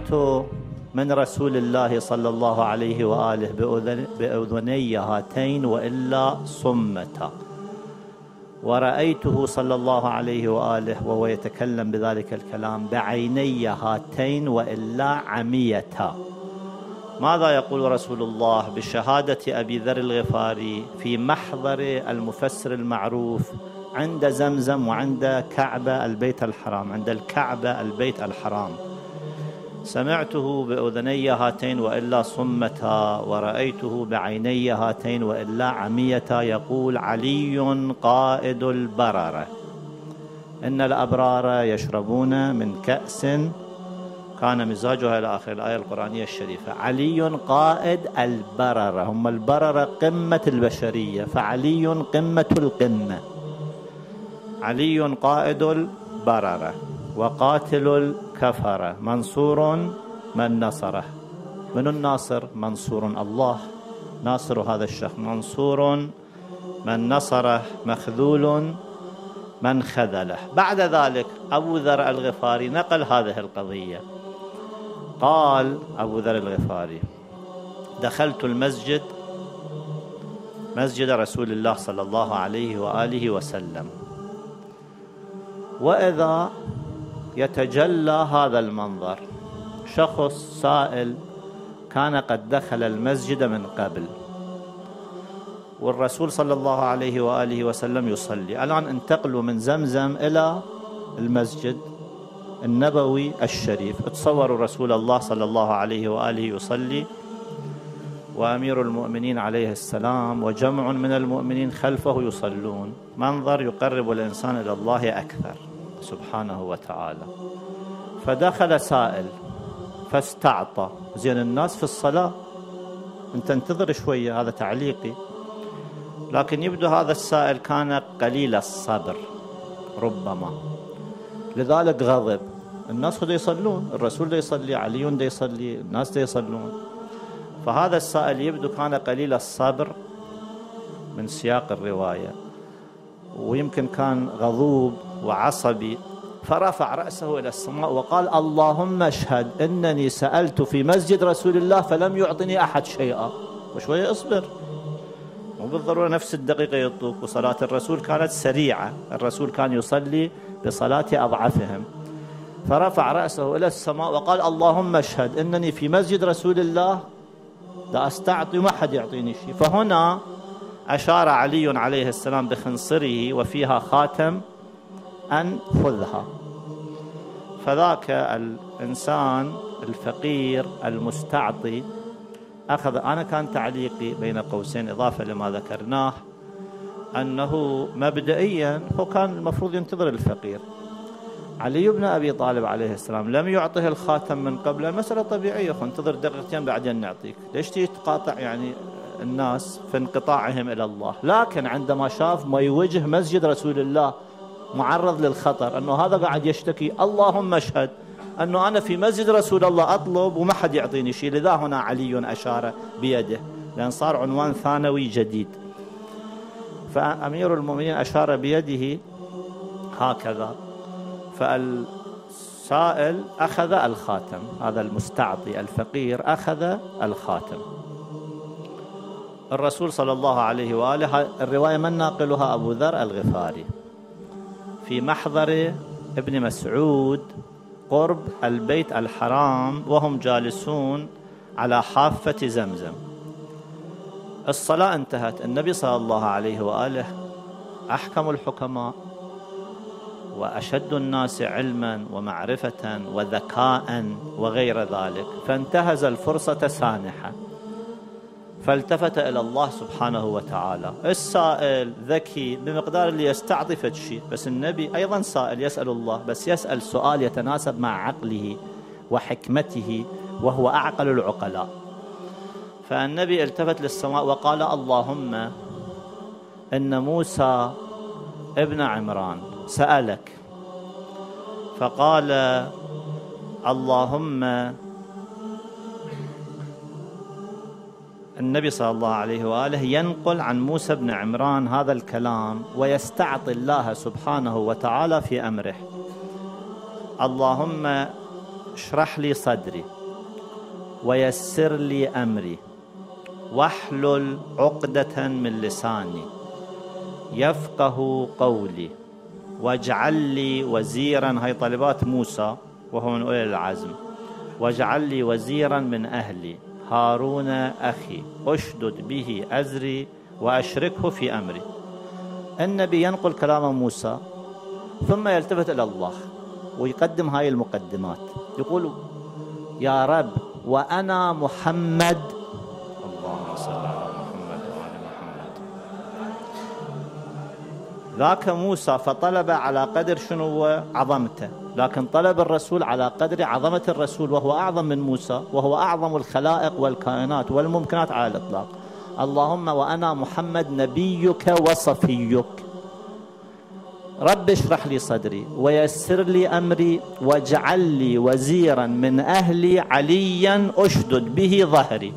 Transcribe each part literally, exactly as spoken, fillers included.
سمعت من رسول الله صلى الله عليه وآله بأذني هاتين وإلا صمتا، ورأيته صلى الله عليه وآله وهو يتكلم بذلك الكلام بعيني هاتين وإلا عميتا. ماذا يقول رسول الله بشهادة أبي ذر الغفاري في محضر المفسر المعروف عند زمزم وعند كعبة البيت الحرام، عند الكعبة البيت الحرام؟ سمعته بأذني هاتين وإلا صمتا، ورأيته بعيني هاتين وإلا عميتا. يقول علي قائد البررة: إن الأبرار يشربون من كأس كان مزاجها، إلى آخر الآية القرآنية الشريفة. علي قائد البررة، هم البررة قمة البشرية، فعلي قمة القمة. علي قائد البررة وقاتل الكفرة، منصور من نصره. من الناصر؟ منصور الله، ناصر هذا الشخص. منصور من نصره، مخذول من خذله. بعد ذلك أبو ذر الغفاري نقل هذه القضية. قال أبو ذر الغفاري: دخلت المسجد، مسجد رسول الله صلى الله عليه وآله وسلم، وإذا يتجلى هذا المنظر: شخص سائل كان قد دخل المسجد من قبل، والرسول صلى الله عليه وآله وسلم يصلي. الآن انتقلوا من زمزم إلى المسجد النبوي الشريف. تصوروا رسول الله صلى الله عليه وآله يصلي، وأمير المؤمنين عليه السلام وجمع من المؤمنين خلفه يصلون. منظر يقرب الإنسان إلى الله أكثر سبحانه وتعالى. فدخل سائل فاستعطى. زين، الناس في الصلاة، انت انتظر شوية، هذا تعليقي. لكن يبدو هذا السائل كان قليل الصبر ربما، لذلك غضب. الناس خذوا يصلون، الرسول دا يصلي، علي دا يصلي، الناس دا يصلون. فهذا السائل يبدو كان قليل الصبر من سياق الرواية، ويمكن كان غضوب وعصبي، فرفع رأسه إلى السماء وقال: اللهم اشهد إنني سألت في مسجد رسول الله فلم يعطني أحد شيئا. وشوية اصبر، مو بالضرورة نفس الدقيقة يطوف. وصلاة الرسول كانت سريعة، الرسول كان يصلي بصلاة أضعفهم. فرفع رأسه إلى السماء وقال: اللهم اشهد إنني في مسجد رسول الله لا أستعطي وما حد يعطيني شيء. فهنا أشار علي عليه السلام بخنصره وفيها خاتم أن خذها. فذاك الإنسان الفقير المستعطي أخذ. أنا كان تعليقي بين قوسين إضافة لما ذكرناه، أنه مبدئيا هو كان المفروض ينتظر الفقير. علي بن أبي طالب عليه السلام لم يعطه الخاتم من قبل. المسألة طبيعية، انتظر دقيقتين بعدين نعطيك. ليش تقاطع يعني الناس في انقطاعهم إلى الله؟ لكن عندما شاف ما يوجه مسجد رسول الله معرض للخطر، أنه هذا قاعد يشتكي: اللهم اشهد أنه أنا في مسجد رسول الله أطلب وما حد يعطيني شيء. لذا هنا علي أشار بيده، لأن صار عنوان ثانوي جديد. فأمير المؤمنين أشار بيده هكذا، فالسائل أخذ الخاتم. هذا المستعطي الفقير أخذ الخاتم. الرسول صلى الله عليه وآله، الرواية من ناقلها؟ أبو ذر الغفاري، في محضر ابن مسعود قرب البيت الحرام، وهم جالسون على حافة زمزم. الصلاة انتهت، النبي صلى الله عليه وآله أحكم الحكماء وأشد الناس علما ومعرفة وذكاء وغير ذلك، فانتهز الفرصة سانحة، فالتفت إلى الله سبحانه وتعالى. السائل ذكي بمقدار اللي يستعطي فد شيء، بس النبي أيضا سائل يسأل الله، بس يسأل سؤال يتناسب مع عقله وحكمته، وهو أعقل العقلاء. فالنبي التفت للسماء وقال: اللهم إن موسى ابن عمران سألك. فقال: اللهم، النبي صلى الله عليه وآله ينقل عن موسى بن عمران هذا الكلام ويستعطي الله سبحانه وتعالى في أمره: اللهم اشرح لي صدري ويسر لي أمري واحلل عقدة من لساني يفقه قولي واجعل لي وزيرا، هاي طلبات موسى وهو من أولي العزم، واجعل لي وزيرا من أهلي هارون أخي أشدد به أزري وأشركه في أمري. النبي ينقل كلام موسى ثم يلتفت إلى الله ويقدم هاي المقدمات، يقول يا رب وأنا محمد، اللهم صل على محمد وآل محمد. ذاك موسى فطلب على قدر شنو عظمته، لكن طلب الرسول على قدر عظمة الرسول، وهو أعظم من موسى، وهو أعظم الخلائق والكائنات والممكنات على الإطلاق. اللهم وأنا محمد نبيك وصفيك، رب اشرح لي صدري ويسر لي أمري واجعل لي وزيرا من أهلي عليا أشدد به ظهري.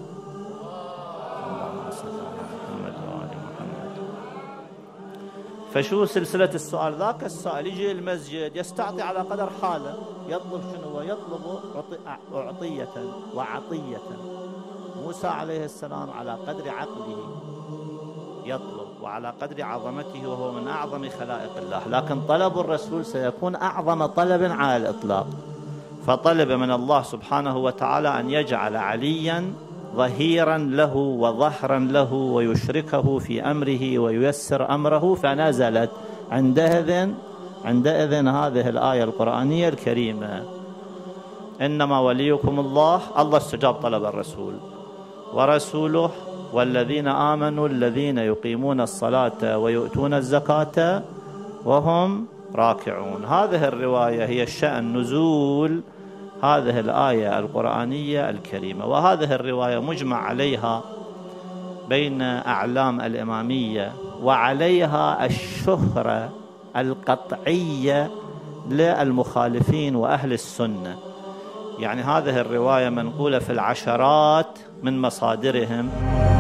فشو سلسلة السؤال؟ ذاك السائل يجي المسجد يستعطي على قدر حاله، يطلب شنو؟ يطلب أعطية وعطية. موسى عليه السلام على قدر عقله يطلب وعلى قدر عظمته، وهو من أعظم خلائق الله، لكن طلب الرسول سيكون أعظم طلب على الإطلاق. فطلب من الله سبحانه وتعالى أن يجعل عليا ظهيرا له وظهرا له ويشركه في أمره وييسر أمره، فنزلت عندئذ عندئذ هذه الآية القرآنية الكريمة: إنما وليكم الله. الله استجاب طلب الرسول ورسوله والذين آمنوا الذين يقيمون الصلاة ويؤتون الزكاة وهم راكعون. هذه الرواية هي الشأن نزول هذه الآية القرآنية الكريمة، وهذه الرواية مجمع عليها بين أعلام الإمامية، وعليها الشهرة القطعية للمخالفين وأهل السنة. يعني هذه الرواية منقولة في العشرات من مصادرهم.